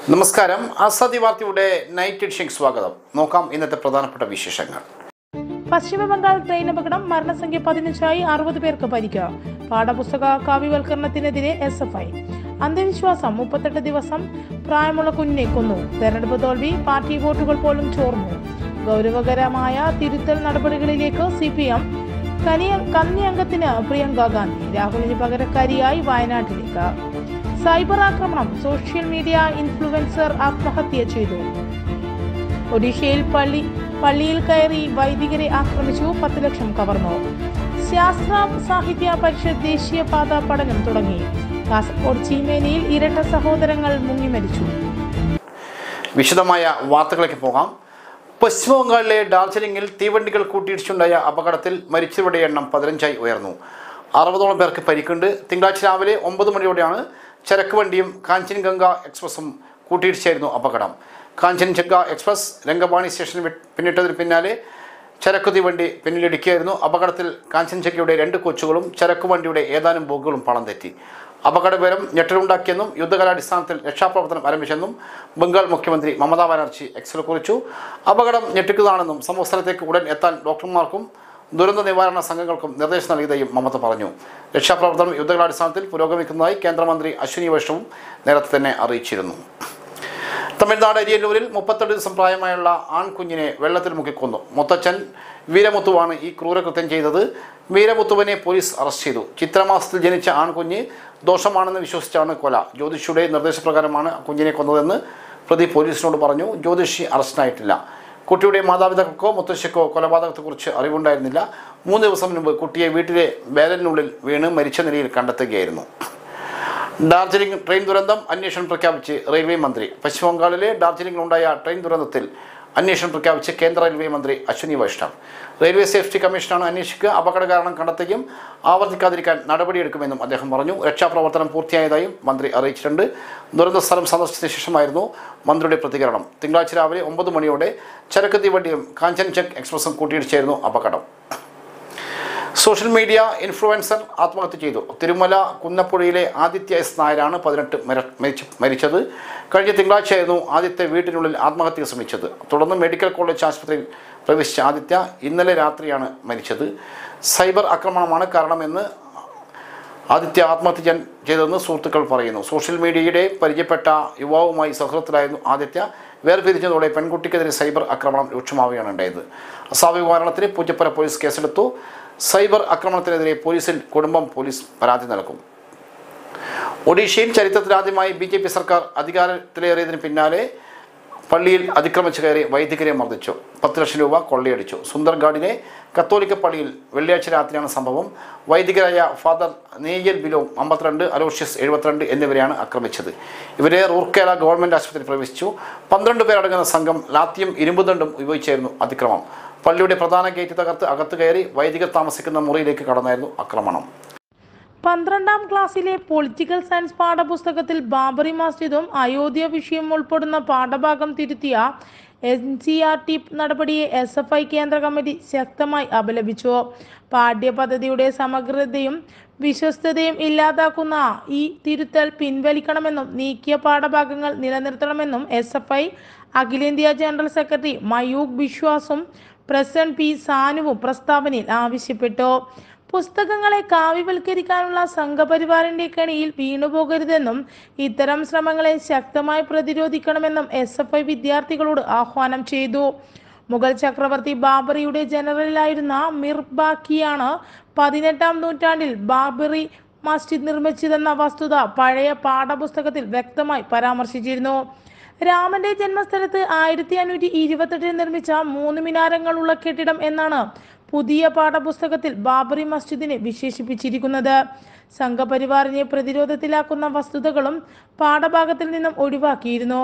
നമസ്കാരം. ആസാദി വാർത്തയുടെ നൈറ്റ് എഡിഷനിലേക്ക് സ്വാഗതം. നോക്കാം ഇന്നത്തെ പ്രധാനപ്പെട്ട വിശേഷങ്ങൾ. പശ്ചിമ ബംഗാൾ ട്രെയിൻ അപകടം, മരണസംഖ്യ 15ആയി, 60 പേർക്ക് പരിക്ക്. പാഠപുസ്തക കാവ്യവൽക്കരണത്തിനെതിരെ SFI. അന്ധവിശ്വാസം, 38 ദിവസം പ്രായമുള്ള കുഞ്ഞിനെ കൊന്നു. തെരഞ്ഞെടുപ്പ് തോൽവി, പാർട്ടി വോട്ടുകൾ പോലും ചോർന്നു. ഗൗരവകരമായ തിരുത്തൽ നടപടികളിലേക്ക് CPM. കന്നി അംഗത്തിന് പ്രിയങ്ക ഗാന്ധി. രാഹുലിന് പകരക്കാരിയായി വയനാട്ടിലേക്ക്. സൈബർ ആക്രമണം, സോഷ്യൽ മീഡിയ ഇൻഫ്ലുവൻസർ ആത്മഹത്യ ചെയ്തു. ഒഡീഷയിൽ പള്ളിയിൽ കയറി വൈദികരെ ആക്രമിച്ചു, 10 ലക്ഷം കവർന്നു. ശാസ്ത്ര സാഹിത്യ പരിഷത്ത് ദേശീയപാത പഠനം തുടങ്ങി. കാസർഗോഡ് ചീമേനിയിൽ ഇരട്ട സഹോദരങ്ങൾ മുങ്ങി മരിച്ചു. വിശദമായ വാർത്തകളിലേക്ക് പോകാം. പശ്ചിമ ബംഗാളിലെ ഡാർജിലിംഗിൽ തീവണ്ടികൾ കൂട്ടിയിടിച്ചുണ്ടായ അപകടത്തിൽ മരിച്ചവരുടെ എണ്ണം 15ആയി ഉയർന്നു. 60ഓളം പേർക്ക് പരിക്കുണ്ട്. തിങ്കളാഴ്ച രാവിലെ 9 മണിയോടെയാണ് ചരക്ക് വണ്ടിയും കാഞ്ചൻഗംഗ എക്സ്പ്രസും കൂട്ടിയിടിച്ചായിരുന്നു അപകടം. കാഞ്ചൻജംഗ എക്സ്പ്രസ് രംഗപാണി സ്റ്റേഷൻ പിന്നിട്ടതിന് പിന്നാലെ ചരക്കു തീവണ്ടി പിന്നിലിടിക്കുകയായിരുന്നു. അപകടത്തിൽ കാഞ്ചൻജംഗയുടെ 2 കോച്ചുകളും ചരക്കു വണ്ടിയുടെ ഏതാനും ബോഗികളും പണം തെറ്റി. അപകട വിവരം ഞെട്ടലുണ്ടാക്കിയെന്നും യുദ്ധകാലാടിസ്ഥാനത്തിൽ രക്ഷാപ്രവർത്തനം ആരംഭിച്ചെന്നും ബംഗാൾ മുഖ്യമന്ത്രി മമതാ ബാനർജി എക്സിൽ കുറിച്ചു. അപകടം ഞെട്ടിക്കുന്നതാണെന്നും സംഭവസ്ഥലത്തേക്ക് ഉടൻ എത്താൻ ഡോക്ടർമാർക്കും ദുരന്ത നിവാരണ സംഘങ്ങൾക്കും നിർദ്ദേശം നൽകിയതായും മമത പറഞ്ഞു. രക്ഷാപ്രവർത്തനം യുദ്ധകാലാടിസ്ഥാനത്തിൽ പുരോഗമിക്കുന്നതായി കേന്ദ്രമന്ത്രി അശ്വിനി വൈഷ്ണവും നേരത്തെ തന്നെ അറിയിച്ചിരുന്നു. തമിഴ്നാട് അരിയല്ലൂരിൽ 38 ദിവസം പ്രായമായുള്ള ആൺകുഞ്ഞിനെ വെള്ളത്തിൽ മുക്കിക്കൊന്നു. മുത്തച്ഛൻ വീരമുത്തുവാണ് ഈ ക്രൂരകൃത്യം ചെയ്തത്. വീരമുത്തുവിനെ പോലീസ് അറസ്റ്റ് ചെയ്തു. ചിത്രമാസത്തിൽ ജനിച്ച ആൺകുഞ്ഞ് ദോഷമാണെന്ന് വിശ്വസിച്ചാണ് കൊല. ജ്യോതിഷിയുടെ നിർദ്ദേശപ്രകാരമാണ് കുഞ്ഞിനെ കൊന്നതെന്ന് പ്രതി പോലീസിനോട് പറഞ്ഞു. ജ്യോതിഷി അറസ്റ്റിനായിട്ടില്ല. കുട്ടിയുടെ മാതാപിതാക്കൾക്കോ മുത്തശ്ശിക്കോ കൊലപാതകത്തെക്കുറിച്ച് അറിവുണ്ടായിരുന്നില്ല. 3 ദിവസം മുൻപ് കുട്ടിയെ വീട്ടിലെ ബാരലിനുള്ളിൽ വീണ് മരിച്ച നിലയിൽ കണ്ടെത്തുകയായിരുന്നു. ഡാർജിലിംഗ് ട്രെയിൻ ദുരന്തം അന്വേഷണം പ്രഖ്യാപിച്ച് റെയിൽവേ മന്ത്രി. പശ്ചിമ ബംഗാളിലെ ഡാർജിലിംഗിലുണ്ടായ ട്രെയിൻ ദുരന്തത്തിൽ അന്വേഷണം പ്രഖ്യാപിച്ച് കേന്ദ്ര റെയിൽവേ മന്ത്രി അശ്വിനി വൈഷ്ണവ്. റെയിൽവേ സേഫ്റ്റി കമ്മീഷനാണ് അന്വേഷിക്കുക. അപകട കാരണം കണ്ടെത്തുകയും ആവർത്തിക്കാതിരിക്കാൻ നടപടിയെടുക്കുമെന്നും അദ്ദേഹം പറഞ്ഞു. രക്ഷാപ്രവർത്തനം പൂർത്തിയായതായും മന്ത്രി അറിയിച്ചിട്ടുണ്ട്. ദുരന്ത സ്ഥലം സന്ദർശിച്ച ശേഷമായിരുന്നു മന്ത്രിയുടെ പ്രതികരണം. തിങ്കളാഴ്ച രാവിലെ 9 മണിയോടെ ചരക്ക് തീവണ്ടിയും കാഞ്ചൻജംഗ എക്സ്പ്രസും കൂട്ടിയിടിച്ചായിരുന്നു അപകടം. സോഷ്യൽ മീഡിയ ഇൻഫ്ലുവൻസർ ആത്മഹത്യ ചെയ്തു. തിരുമല കുന്നപ്പുഴയിലെ ആദിത്യ S. നായരാണ് 18 മരിച്ചത്. കഴിഞ്ഞ തിങ്കളാഴ്ചയായിരുന്നു ആദിത്യ വീട്ടിനുള്ളിൽ ആത്മഹത്യക്ക് ശ്രമിച്ചത്. തുടർന്ന് മെഡിക്കൽ കോളേജ് ആശുപത്രിയിൽ പ്രവേശിച്ച ആദിത്യ ഇന്നലെ രാത്രിയാണ് മരിച്ചത്. സൈബർ ആക്രമണമാണ് കാരണമെന്ന് ആദിത്യ ആത്മഹത്യ ചെയ്തതെന്ന് സുഹൃത്തുക്കൾ പറയുന്നു. സോഷ്യൽ മീഡിയയുടെ പരിചയപ്പെട്ട യുവാവുമായി സൗഹൃദത്തിലായിരുന്നു ആദിത്യ. വേർപിരിഞ്ഞതോടെ പെൺകുട്ടിക്കെതിരെ സൈബർ ആക്രമണം രൂക്ഷമാവുകയാണ് ഉണ്ടായത്. അസ്വാഭാവിക മരണത്തിന് പൂജപ്പുര പോലീസ് കേസെടുത്തു. സൈബർ ആക്രമണത്തിനെതിരെ കുടുംബം പോലീസ് പരാതി നൽകും. ഒഡീഷയിൽ ചരിത്രത്തിലാദ്യമായി BJP സർക്കാർ അധികാരത്തിലേറിയതിന് പിന്നാലെ പള്ളിയിൽ അതിക്രമിച്ചു കയറി വൈദികരെ മർദ്ദിച്ചു. 10 ലക്ഷം രൂപ കൊള്ളയടിച്ചു. സുന്ദർഗാഡിലെ കത്തോലിക്ക പള്ളിയിൽ വെള്ളിയാഴ്ച രാത്രിയാണ് സംഭവം. വൈദികരായ ഫാദർ നെയ്യൽ ബിലോ 52, അലോഷ്യസ് 72 എന്നിവരെയാണ് ആക്രമിച്ചത്. ഇവരെ റൂർക്കേല ഗവൺമെൻറ് ആശുപത്രിയിൽ പ്രവേശിച്ചു. 12 പേരടങ്ങുന്ന സംഘം ലാത്തിയും ഇരുമ്പുദണ്ടും ഉപയോഗിച്ചായിരുന്നു അതിക്രമം. പള്ളിയുടെ പ്രധാന ഗേറ്റ് തകർത്ത് അകത്ത് കയറി വൈദികർ താമസിക്കുന്ന മുറിയിലേക്ക് കടന്നായിരുന്നു ആക്രമണം. 12ാം ക്ലാസ്സിലെ പൊളിറ്റിക്കൽ സയൻസ് പാഠപുസ്തകത്തിൽ ബാബറി മസ്ജിദും അയോധ്യ വിഷയം ഉൾപ്പെടുന്ന പാഠഭാഗം തിരുത്തിയ NCERT നടപടിയെ SFI കേന്ദ്ര കമ്മിറ്റി ശക്തമായി അപലപിച്ചു. പാഠ്യപദ്ധതിയുടെ സമഗ്രതയും വിശ്വസ്തതയും ഇല്ലാതാക്കുന്ന ഈ തിരുത്തൽ പിൻവലിക്കണമെന്നും നീക്കിയ പാഠഭാഗങ്ങൾ നിലനിർത്തണമെന്നും SFI അഖിലേന്ത്യാ ജനറൽ സെക്രട്ടറി മയൂഖ് ബിശ്വാസും പ്രസിഡന്റ് P. സാനുവും പ്രസ്താവനയിൽ ആവശ്യപ്പെട്ടു. പുസ്തകങ്ങളെ കാവ്യവൽക്കരിക്കാനുള്ള സംഘപരിവാറിന്റെ കെണിയിൽ വീണുപോകരുതെന്നും ഇത്തരം ശ്രമങ്ങളെ ശക്തമായി പ്രതിരോധിക്കണമെന്നും SFI വിദ്യാർത്ഥികളോട് ആഹ്വാനം ചെയ്തു. മുഗൾ ചക്രവർത്തി ബാബറിയുടെ ജനറലായിരുന്ന മിർ ബാക്കിയാണ് 18ാം നൂറ്റാണ്ടിൽ ബാബറി മസ്ജിദ് നിർമ്മിച്ചതെന്ന വസ്തുത പഴയ പാഠപുസ്തകത്തിൽ വ്യക്തമായി പരാമർശിച്ചിരുന്നു. രാമന്റെ ജന്മസ്ഥലത്ത് 1528 നിർമ്മിച്ച 3 മിനാരങ്ങളുള്ള കെട്ടിടം എന്നാണ് പുതിയ പാഠപുസ്തകത്തിൽ ബാബറി മസ്ജിദിനെ വിശേഷിപ്പിച്ചിരിക്കുന്നത്. സംഘപരിവാറിനെ പ്രതിരോധത്തിലാക്കുന്ന വസ്തുതകളും പാഠഭാഗത്തിൽ നിന്നും ഒഴിവാക്കിയിരുന്നു.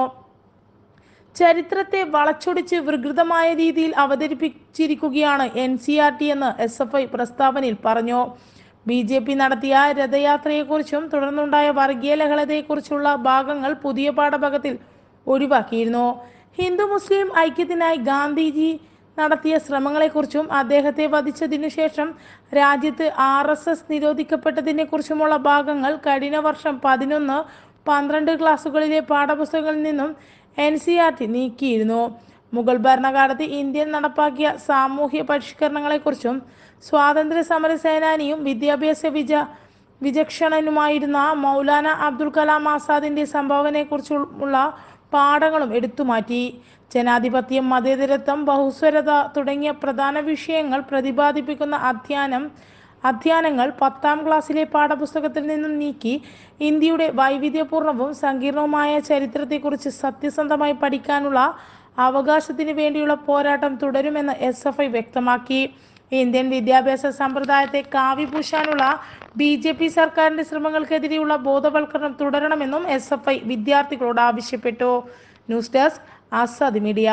ചരിത്രത്തെ വളച്ചൊടിച്ച് വികൃതമായ രീതിയിൽ അവതരിപ്പിച്ചിരിക്കുകയാണ് NCERT എന്ന് SFI പ്രസ്താവനയിൽ പറഞ്ഞു. BJP നടത്തിയ രഥയാത്രയെക്കുറിച്ചും തുടർന്നുണ്ടായ വർഗീയ ലഹളതയെക്കുറിച്ചുള്ള ഭാഗങ്ങൾ പുതിയ പാഠഭാഗത്തിൽ ഒഴിവാക്കിയിരുന്നു. ഹിന്ദു മുസ്ലിം ഐക്യത്തിനായി ഗാന്ധിജി നടത്തിയ ശ്രമങ്ങളെക്കുറിച്ചും അദ്ദേഹത്തെ വധിച്ചതിനു ശേഷം രാജ്യത്ത് RSS നിരോധിക്കപ്പെട്ടതിനെ കുറിച്ചുമുള്ള ഭാഗങ്ങൾ കഴിഞ്ഞ വർഷം 11 12 ക്ലാസുകളിലെ പാഠപുസ്തകങ്ങളിൽ നിന്നും NCERT നീക്കിയിരുന്നു. മുഗൾ ഭരണകാലത്ത് ഇന്ത്യയിൽ നടപ്പാക്കിയ സാമൂഹ്യ പരിഷ്കരണങ്ങളെക്കുറിച്ചും സ്വാതന്ത്ര്യ സമര സേനാനിയും വിദ്യാഭ്യാസ വിചക്ഷണനുമായിരുന്ന മൗലാന അബ്ദുൽ കലാം ആസാദിന്റെ സംഭാവനയെക്കുറിച്ചുള്ള പാഠങ്ങളും എടുത്തുമാറ്റി. ജനാധിപത്യം, മതേതരത്വം, ബഹുസ്വരത തുടങ്ങിയ പ്രധാന വിഷയങ്ങൾ പ്രതിപാദിപ്പിക്കുന്ന അധ്യായങ്ങൾ 10ാം ക്ലാസ്സിലെ പാഠപുസ്തകത്തിൽ നിന്നും നീക്കി ഇന്ത്യയുടെ വൈവിധ്യപൂർണവും സങ്കീർണവുമായ ചരിത്രത്തെക്കുറിച്ച് സത്യസന്ധമായി പഠിക്കാനുള്ള അവകാശത്തിന് വേണ്ടിയുള്ള പോരാട്ടം തുടരുമെന്ന് SFI വ്യക്തമാക്കി. ഇന്ത്യൻ വിദ്യാഭ്യാസ സമ്പ്രദായത്തെ കാവിപൂശാനുള്ള BJP സർക്കാരിന്റെ ശ്രമങ്ങൾക്കെതിരെയുള്ള ബോധവൽക്കരണം തുടരണമെന്നും SFI വിദ്യാർത്ഥികളോട് ആവശ്യപ്പെട്ടു. News desk Azad media.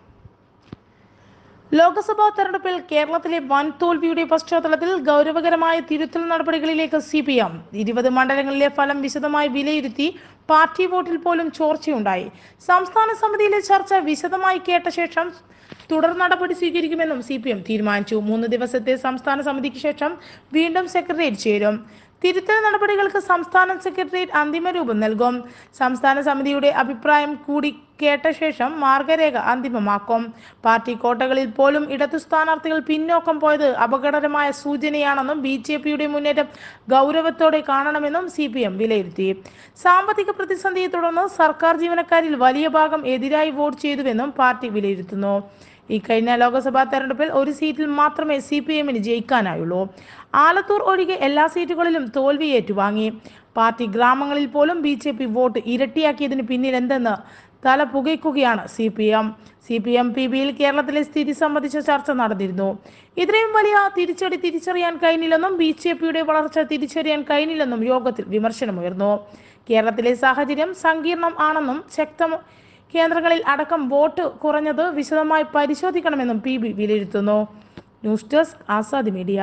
Lok Sabha തെരഞ്ഞെടുപ്പിൽ കേരളത്തിലെ വൻ തോൽവിയുടെ പശ്ചാത്തലത്തിൽ ഗൗരവകരമായ തിരുത്തൽ നടപടികളിലേക്ക് CPM 20 മണ്ഡലങ്ങളിലെ ഫലം വിശദമായി വിലയിരുത്തി. പാർട്ടി വോട്ടിൽ പോലും ചോർച്ചയുണ്ടായി. സംസ്ഥാന സമിതിയിലെ ചർച്ച വിശദമായി കേട്ട ശേഷം തുടർ നടപടി സ്വീകരിക്കുമെന്നും CPM തീരുമാനിച്ചു. 3 ദിവസത്തെ സംസ്ഥാന സമിതിക്ക് ശേഷം വീണ്ടും സെക്രട്ടേറിയറ്റ് ചേരും. തിരുത്തൽ നടപടികൾക്ക് സംസ്ഥാന സെക്രട്ടേറിയറ്റ് അന്തിമ രൂപം നൽകും. സംസ്ഥാന സമിതിയുടെ അഭിപ്രായം കൂടി കേട്ട ശേഷം മാർഗരേഖ അന്തിമമാക്കും. പാർട്ടി കോട്ടകളിൽ പോലും ഇടതു സ്ഥാനാർത്ഥികൾ പിന്നോക്കം പോയത് അപകടകരമായ സൂചനയാണെന്നും BJPയുടെ മുന്നേറ്റം ഗൗരവത്തോടെ കാണണമെന്നും CPM വിലയിരുത്തി. സാമ്പത്തിക പ്രതിസന്ധിയെ തുടർന്ന് സർക്കാർ ജീവനക്കാരിൽ വലിയ ഭാഗം എതിരായി വോട്ട് ചെയ്തുവെന്നും പാർട്ടി വിലയിരുത്തുന്നു. ഇക്കഴിഞ്ഞ ലോക്സഭാ തെരഞ്ഞെടുപ്പിൽ ഒരു സീറ്റിൽ മാത്രമേ CPMന് ജയിക്കാനായുള്ളൂ. ആലത്തൂർ ഒഴികെ എല്ലാ സീറ്റുകളിലും തോൽവി ഏറ്റുവാങ്ങി. പാർട്ടി ഗ്രാമങ്ങളിൽ പോലും BJP വോട്ട് ഇരട്ടിയാക്കിയതിന് പിന്നിൽ എന്തെന്ന് തല പുകയ്ക്കുകയാണ് CPM PBയിൽ കേരളത്തിലെ സ്ഥിതി സംബന്ധിച്ച ചർച്ച നടന്നിരുന്നു. ഇത്രയും വലിയ തിരിച്ചടി തിരിച്ചറിയാൻ കഴിഞ്ഞില്ലെന്നും BJPയുടെ വളർച്ച തിരിച്ചറിയാൻ കഴിഞ്ഞില്ലെന്നും യോഗത്തിൽ വിമർശനമുയർന്നു. കേരളത്തിലെ സാഹചര്യം സങ്കീർണം ആണെന്നും കേന്ദ്രങ്ങളിൽ അടക്കം വോട്ട് കുറഞ്ഞത് വിശദമായി പരിശോധിക്കണമെന്നും PB വിലയിരുത്തുന്നു. News desk Azad media.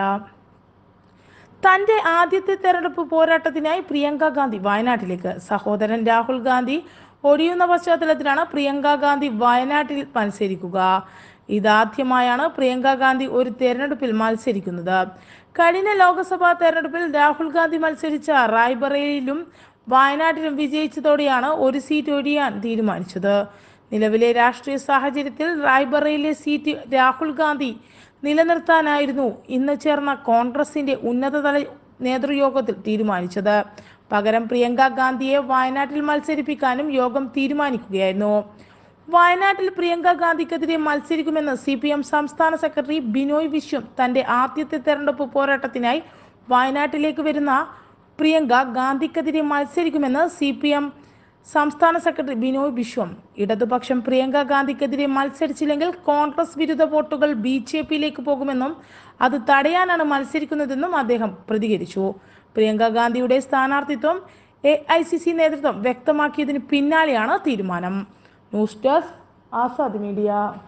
തന്റെ ആദ്യത്തെ തെരഞ്ഞെടുപ്പ് പോരാട്ടത്തിനായി പ്രിയങ്ക ഗാന്ധി വയനാട്ടിലേക്ക്. സഹോദരൻ രാഹുൽ ഗാന്ധി ഒഴിയുന്ന പശ്ചാത്തലത്തിലാണ് പ്രിയങ്ക ഗാന്ധി വയനാട്ടിൽ മത്സരിക്കുക. ഇതാദ്യമായാണ് പ്രിയങ്ക ഗാന്ധി ഒരു തെരഞ്ഞെടുപ്പിൽ മത്സരിക്കുന്നത്. കഴിഞ്ഞ ലോക്സഭാ തെരഞ്ഞെടുപ്പിൽ രാഹുൽ ഗാന്ധി മത്സരിച്ച റായ്ബറേലിയിലും വയനാട്ടിലും വിജയിച്ചതോടെയാണ് ഒരു സീറ്റ് ഒഴിയാൻ തീരുമാനിച്ചത്. നിലവിലെ രാഷ്ട്രീയ സാഹചര്യത്തിൽ റായ്ബറേലിയിലെ സീറ്റ് രാഹുൽ ഗാന്ധി നിലനിർത്താനായിരുന്നു ഇന്ന് ചേർന്ന കോൺഗ്രസിന്റെ ഉന്നതതല നേതൃയോഗത്തിൽ തീരുമാനിച്ചത്. പകരം പ്രിയങ്ക ഗാന്ധിയെ വയനാട്ടിൽ മത്സരിപ്പിക്കാനും യോഗം തീരുമാനിക്കുകയായിരുന്നു. വയനാട്ടിൽ പ്രിയങ്ക ഗാന്ധിക്കെതിരെ മത്സരിക്കുമെന്ന് CPM സംസ്ഥാന സെക്രട്ടറി ബിനോയ് വിശ്വം. തന്റെ ആദ്യത്തെ തെരഞ്ഞെടുപ്പ് പോരാട്ടത്തിനായി വയനാട്ടിലേക്ക് വരുന്ന പ്രിയങ്ക ഗാന്ധിക്കെതിരെ മത്സരിക്കുമെന്ന് CPM സംസ്ഥാന സെക്രട്ടറി ബിനോയ് വിശ്വം. ഇടതുപക്ഷം പ്രിയങ്ക ഗാന്ധിക്കെതിരെ മത്സരിച്ചില്ലെങ്കിൽ കോൺഗ്രസ് വിരുദ്ധ വോട്ടുകൾ BJPയിലേക്ക് പോകുമെന്നും അത് തടയാനാണ് മത്സരിക്കുന്നതെന്നും അദ്ദേഹം പ്രതികരിച്ചു. പ്രിയങ്ക ഗാന്ധിയുടെ സ്ഥാനാർത്ഥിത്വം AICC നേതൃത്വം വ്യക്തമാക്കിയതിന് പിന്നാലെയാണ് തീരുമാനം. News desk Azad media.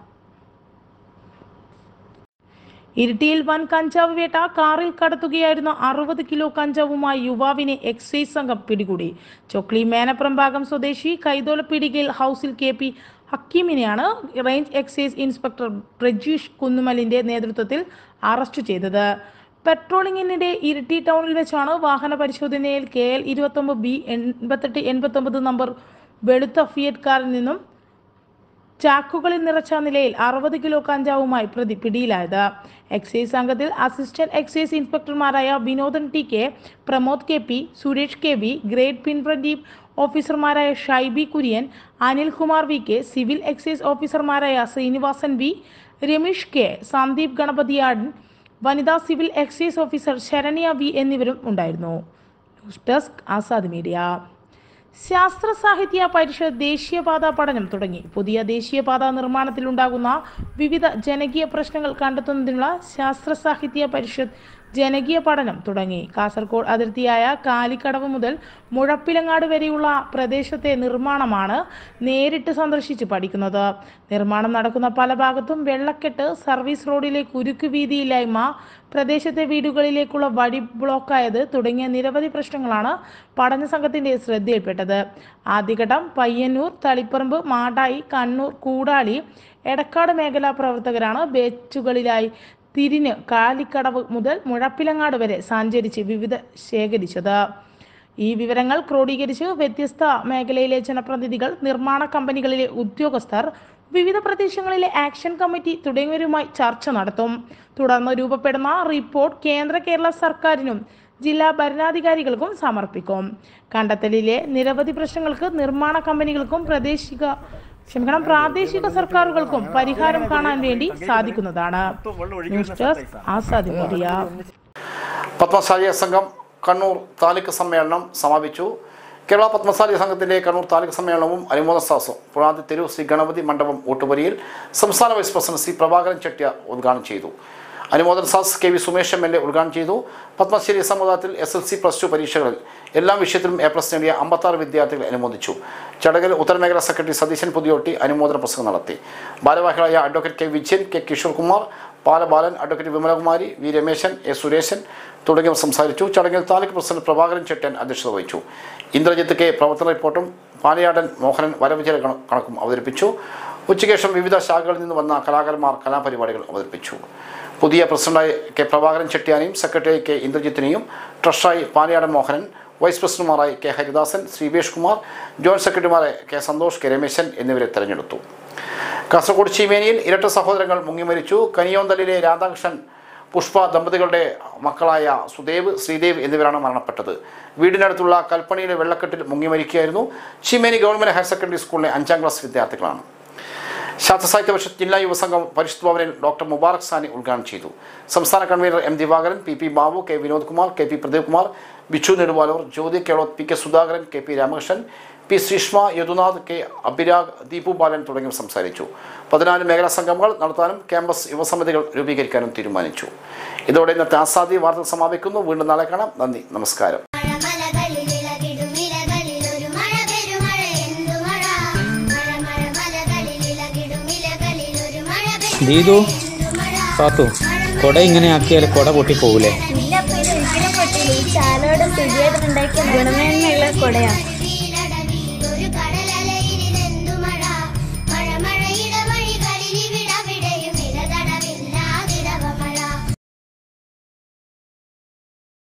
ഇരിട്ടിയിൽ വൻ കഞ്ചാവ് വേട്ട. കാറിൽ കടത്തുകയായിരുന്ന 60 കിലോ കഞ്ചാവുമായി യുവാവിനെ എക്സൈസ് സംഘം പിടികൂടി. ചൊക്ലി മേനപ്പുറം ഭാഗം സ്വദേശി കൈതോലപ്പീടികയിൽ ഹൗസിൽ KP ഹക്കീമിനെയാണ് റേഞ്ച് എക്സൈസ് ഇൻസ്പെക്ടർ പ്രജീഷ് കുന്നുമലിന്റെ നേതൃത്വത്തിൽ അറസ്റ്റ് ചെയ്തത്. പെട്രോളിംഗിനിടെ ഇരിട്ടി ടൗണിൽ വെച്ചാണ് വാഹന പരിശോധനയിൽ KL 29B 8889 നമ്പർ വെളുത്ത ഫിയറ്റ് കാറിൽ നിന്നും ചാക്കുകളിൽ നിറച്ച നിലയിൽ 60 കിലോ കഞ്ചാവുമായി പ്രതി പിടിയിലായത്. എക്സൈസ് സംഘത്തിൽ അസിസ്റ്റന്റ് എക്സൈസ് ഇൻസ്പെക്ടർമാരായ Vinodan TK, Pramod KP, Suresh KB, grade preventive ഓഫീസർമാരായ Shaiby Kurian, Anilkumar VK, civil excise ഓഫീസർമാരായ ശ്രീനിവാസൻ V, രമേഷ് K, സന്ദീപ് ഗണപതിയാടൻ, വനിതാ civil excise officer Saranya V എന്നിവരും ഉണ്ടായിരുന്നു. News desk Azad media. Sastra Sahitya പരിഷത്ത് ദേശീയപാത പഠനം തുടങ്ങി. പുതിയ ദേശീയപാത നിർമ്മാണത്തിലുണ്ടാകുന്ന വിവിധ ജനകീയ പ്രശ്നങ്ങൾ കണ്ടെത്തുന്നതിനുള്ള ശാസ്ത്ര സാഹിത്യ പരിഷത്ത് ജനകീയ പഠനം തുടങ്ങി. കാസർഗോഡ് അതിർത്തിയായ കാലിക്കടവ് മുതൽ മുഴപ്പിലങ്ങാട് വരെയുള്ള പ്രദേശത്തെ നിർമ്മാണമാണ് നേരിട്ട് സന്ദർശിച്ച് പഠിക്കുന്നത്. നിർമ്മാണം നടക്കുന്ന പല ഭാഗത്തും വെള്ളക്കെട്ട്, സർവീസ് റോഡിലെ കുരുക്ക് വീതിയില്ലായ്മ, പ്രദേശത്തെ വീടുകളിലേക്കുള്ള വഴി ബ്ലോക്കായത് തുടങ്ങിയ നിരവധി പ്രശ്നങ്ങളാണ് പഠന സംഘത്തിന്റെ ശ്രദ്ധയിൽപ്പെട്ടത്. ആദ്യഘട്ടം പയ്യന്നൂർ, തളിപ്പറമ്പ്, മാടായി, കണ്ണൂർ, കൂടാളി, എടക്കാട് മേഖലാ പ്രവർത്തകരാണ് ബാച്ചുകളിലായി തിരിഞ്ഞ് കാലിക്കടവ് മുതൽ മുഴപ്പിലങ്ങാട് വരെ സഞ്ചരിച്ച് വിവിധ ശേഖരിച്ചത്. ഈ വിവരങ്ങൾ ക്രോഡീകരിച്ച് വ്യത്യസ്ത മേഖലയിലെ ജനപ്രതിനിധികൾ, നിർമ്മാണ കമ്പനികളിലെ ഉദ്യോഗസ്ഥർ, വിവിധ പ്രദേശങ്ങളിലെ ആക്ഷൻ കമ്മിറ്റി തുടങ്ങിയവരുമായി ചർച്ച നടത്തും. തുടർന്ന് രൂപപ്പെടുന്ന റിപ്പോർട്ട് കേരള സർക്കാരിനും ജില്ലാ ഭരണാധികാരികൾക്കും സമർപ്പിക്കും. കണ്ടെത്തലിലെ നിരവധി പ്രശ്നങ്ങൾക്ക് നിർമ്മാണ കമ്പനികൾക്കും പ്രാദേശിക സർക്കാരുകൾക്കും പരിഹാരം കാണാൻ വേണ്ടി സാധിക്കുന്നതാണ്. News desk Azadi media. Padmashali സംഘം കണ്ണൂർ താലൂക്ക് സമ്മേളനം സമാപിച്ചു. കേരള പത്മശാലി സംഘത്തിന്റെ കണ്ണൂർ താലൂക്ക് സമ്മേളനവും അനുമോദന സദസ്സും പുഴാതി തെരു ശ്രീ ഗണപതി മണ്ഡപം ഊട്ടുപുരയിൽ സംസ്ഥാന വൈസ് പ്രസിഡന്റ് ശ്രീ പ്രഭാകരൻ ചെട്ടിയാർ ഉദ്ഘാടനം ചെയ്തു. അനുമോദന സദസ് കെ വി സുമേഷ് MLA ഉദ്ഘാടനം ചെയ്തു. പത്മശ്ശേരി സമുദായത്തിൽ SSLC +2 പരീക്ഷകളിൽ എല്ലാ വിഷയത്തിലും A+ നേടിയ 56 വിദ്യാർത്ഥികളെ അനുമോദിച്ചു. ചടങ്ങിൽ ഉത്തരമേഖലാ സെക്രട്ടറി സതീശൻ പുതിയോട്ടി അനുമോദന പ്രസംഗം നടത്തി. ഭാരവാഹികളായ advocate K Vijayan, K Kishorkumar, Palabalan, advocate Vimalakumari, V Rameshan, A Sureshan തുടങ്ങിയവർ സംസാരിച്ചു. ചടങ്ങിൽ താലൂക്ക് പ്രസിഡന്റ് പ്രഭാകരൻ ചെട്ടിയാൻ അധ്യക്ഷത വഹിച്ചു. ഇന്ദ്രജിത്ത് K പ്രവർത്തന റിപ്പോർട്ടും പാലയാടൻ മോഹനൻ വരവുചില കണക്കും അവതരിപ്പിച്ചു. ഉച്ചയ്ക്ക് വിവിധ ശാഖകളിൽ നിന്ന് വന്ന കലാകാരന്മാർ കലാപരിപാടികൾ അവതരിപ്പിച്ചു. പുതിയ പ്രസിഡന്റായി K പ്രഭാകരൻ ചെട്ടിയാനെയും സെക്രട്ടറിയായി K ഇന്ദ്രജിത്തിനെയും ട്രഷറായി പാലയാടൻ മോഹനൻ, വൈസ് പ്രസിഡന്റുമാരായി K ഹരിദാസൻ, ശ്രീവേഷ് കുമാർ, ജോയിന്റ് സെക്രട്ടറിമാരായി K സന്തോഷ്, K രമേശൻ എന്നിവരെ തെരഞ്ഞെടുത്തു. കാസർഗോഡ് ചീമേനിയിൽ ഇരട്ട സഹോദരങ്ങൾ മുങ്ങിമരിച്ചു. കനിയോന്തലിലെ രാധാകൃഷ്ണൻ പുഷ്പ ദമ്പതികളുടെ മക്കളായ സുദേവ്, ശ്രീദേവ് എന്നിവരാണ് മരണപ്പെട്ടത്. വീടിനടുത്തുള്ള കൽപ്പണിയിലെ വെള്ളക്കെട്ടിൽ മുങ്ങിമരിക്കുകയായിരുന്നു. ചീമേനി ഗവൺമെന്റ് ഹയർ സെക്കൻഡറി സ്കൂളിലെ 5ാം ക്ലാസ് വിദ്യാർത്ഥികളാണ്. ശാസ്ത്രസാഹിത്യ പരിഷത്ത് ജില്ലാ യുവസംഘം പരിഷത്ത് ഭവനിൽ ഡോക്ടർ മുബാറക് സാനി ഉദ്ഘാടനം ചെയ്തു. സംസ്ഥാന convener M Divakaran, PP Babu, K Vinod Kumar, KP Pradeep Kumar, Bichu Neduvalur, Jyothi Keloth, PK Sudhakaran, KP Ramakrishnan, P Sreeshma, Yadunath, K Abhirag, Deepu Balan തുടങ്ങിയവർ സംസാരിച്ചു. 14 മേഖലാ സംഗമങ്ങൾ നടത്താനും ക്യാമ്പസ് യുവസമിതികൾ രൂപീകരിക്കാനും തീരുമാനിച്ചു. ഇതോടെ ഇന്നത്തെ ആസാദി വാർത്തകൾ സമാപിക്കുന്നു. വീണ്ടും നാളെ കാണാം. നന്ദി, നമസ്കാരം. ദീദു, പാത്തു, കൊട ഇങ്ങനെ ആക്കിയാൽ കൊട പൊട്ടിപ്പോകൂലേ? ഇല്ല, ഒരിക്കലും പൊട്ടില്ല. ഈ ചാലോടെ ശരിയായിട്ട് ഉണ്ടാക്കിയ ഗുണമേന്മയുള്ള കൊടയാണ്.